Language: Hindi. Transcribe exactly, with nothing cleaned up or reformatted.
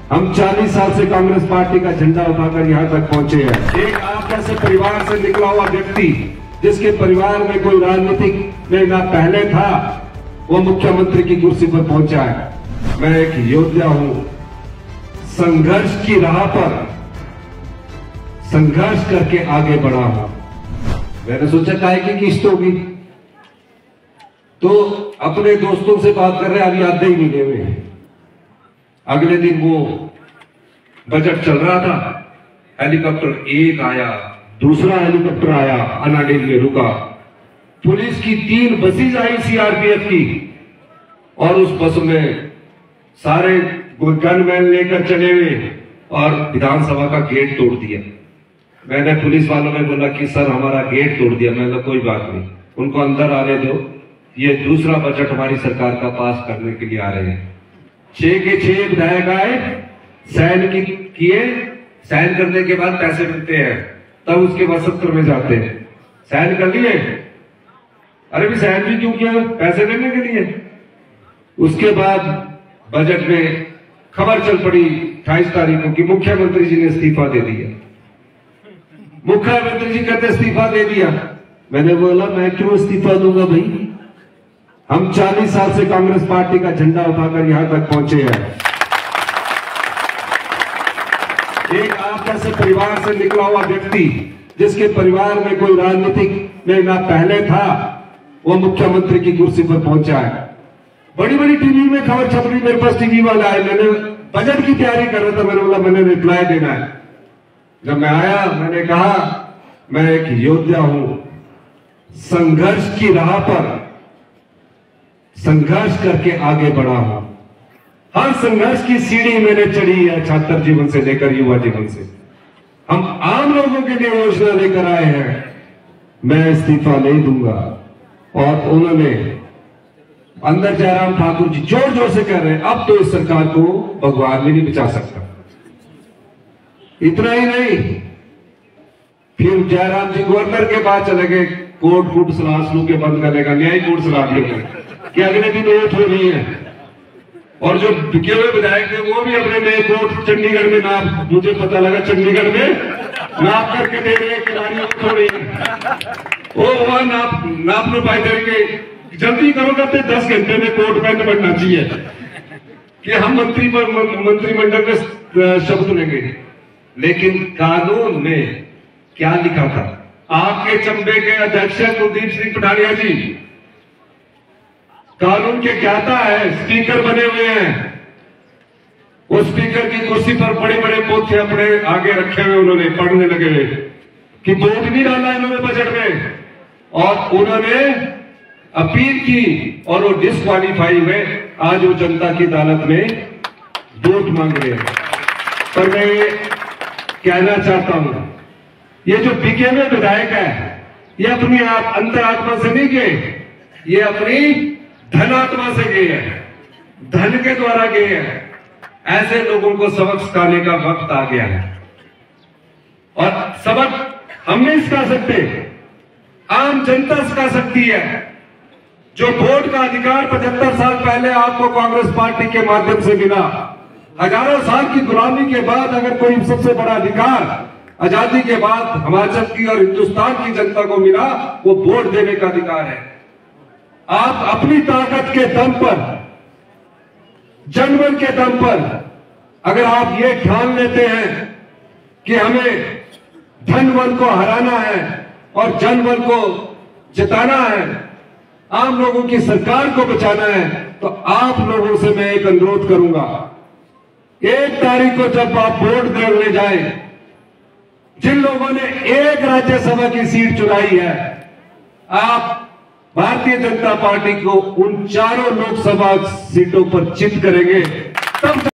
हम चालीस साल से कांग्रेस पार्टी का झंडा उठाकर यहां तक पहुंचे हैं। एक आप जैसे परिवार से निकला हुआ व्यक्ति, जिसके परिवार में कोई राजनीतिक में ना पहले था, वो मुख्यमंत्री की कुर्सी पर पहुंचा है। मैं एक योद्धा हूं, संघर्ष की राह पर संघर्ष करके आगे बढ़ा हूं। मैंने सोचा काहे की किस्त होगी, तो अपने दोस्तों से बात कर रहे, अभी आधे ही मिले हुए। अगले दिन वो बजट चल रहा था, हेलीकॉप्टर एक आया, दूसरा हेलीकॉप्टर आया, अनाडेल में रुका। पुलिस की तीन बसेज आई सीआरपीएफ की, और उस बस में सारे गनमैन लेकर चले हुए और विधानसभा का गेट तोड़ दिया। मैंने पुलिस वालों ने बोला कि सर हमारा गेट तोड़ दिया। मैंने कोई बात नहीं, उनको अंदर आने दो, ये दूसरा बजट हमारी सरकार का पास करने के लिए आ रहे हैं। छह के छह विधायक आए, साइन किए, साइन करने के बाद पैसे मिलते हैं, तब उसके बाद सत्र में जाते हैं। साइन कर लिए, अरे भी साइन भी क्यों किया, पैसे देने के लिए। उसके बाद बजट में खबर चल पड़ी अट्ठाईस तारीख को कि मुख्यमंत्री जी ने इस्तीफा दे दिया। मुख्यमंत्री जी कहते इस्तीफा दे दिया। मैंने बोला मैं क्यों इस्तीफा दूंगा भाई, हम चालीस साल से कांग्रेस पार्टी का झंडा उठाकर यहां तक पहुंचे हैं। एक आप जैसे परिवार से निकला हुआ व्यक्ति, जिसके परिवार में कोई राजनीतिक में ना पहले था, वो मुख्यमंत्री की कुर्सी पर पहुंचा है। बड़ी बड़ी टीवी में खबर छप रही, मेरे पास टीवी वाला आए, मैंने बजट की तैयारी कर रहा था, मैंने बोला मैंने रिप्लाई देना है। जब मैं आया मैंने कहा मैं एक योद्धा हूं, संघर्ष की राह पर संघर्ष करके आगे बढ़ा हूं। हर संघर्ष की सीढ़ी मैंने चढ़ी है, छात्र जीवन से लेकर युवा जीवन से। हम आम लोगों के लिए योजना लेकर आए हैं, मैं इस्तीफा नहीं दूंगा। और उन्होंने अंदर जयराम ठाकुर जी जोर जोर से कह रहे हैं अब तो इस सरकार को भगवान भी नहीं बचा सकता। इतना ही नहीं, फिर जयराम जी गवर्नर के पास चले गए, कोर्ट फूट सलाह शुरू के बंद करने का, न्यायिक कोर्ट सलाह देगा कि अगले दिन वोट हो रही है। और जो बिके हुए विधायक थे वो भी अपने नए कोर्ट चंडीगढ़ में नाप, मुझे पता लगा चंडीगढ़ में नाप करके दे रहे खिलाड़ी हो रही है। वो वहां नाप नाप लो पाए देंगे, जल्दी करो करते दस घंटे में कोर्ट बैंड बनना चाहिए कि हम मंत्री पर मंत्रिमंडल में शब्द लेंगे। लेकिन कानून में क्या लिखा था, आपके चंबे के अध्यक्ष कुलदीप सिंह पठानिया जी कानून के ज्ञाता है, स्पीकर बने हुए हैं। वो स्पीकर की कुर्सी पर बड़े बड़े पोथे अपने आगे रखे हुए, उन्होंने पढ़ने लगे हुए कि वोट नहीं डाला इन्होंने बजट में, और उन्होंने अपील की और वो डिस्क्वालीफाई हुए। आज वो जनता की अदालत में वोट मांग रहे हैं। पर मैं ये कहना चाहता हूं, ये जो बिके हुए विधायक है, ये अपनी आप अंतरात्मा से नहीं गए, ये अपनी धनात्मा से गए हैं, धन के द्वारा गए हैं। ऐसे लोगों को सबक सिखाने का वक्त आ गया है। और सबक हम नहीं सिखा सकते, आम जनता सिखा सकती है। जो वोट का अधिकार पचहत्तर साल पहले आपको कांग्रेस पार्टी के माध्यम से मिला, हजारों साल की गुलामी के बाद अगर कोई सबसे बड़ा अधिकार आजादी के बाद हिमाचल की और हिंदुस्तान की जनता को मिला, वो वोट देने का अधिकार है। आप अपनी ताकत के दम पर, जनबल के दम पर, अगर आप ये ठान लेते हैं कि हमें धनबल को हराना है और जनबल को जिताना है, आम लोगों की सरकार को बचाना है, तो आप लोगों से मैं एक अनुरोध करूंगा, एक तारीख को जब आप वोट देने जाए, जिन लोगों ने एक राज्यसभा की सीट चुराई है, आप भारतीय जनता पार्टी को उन चारों लोकसभा सीटों पर चित करेंगे, तब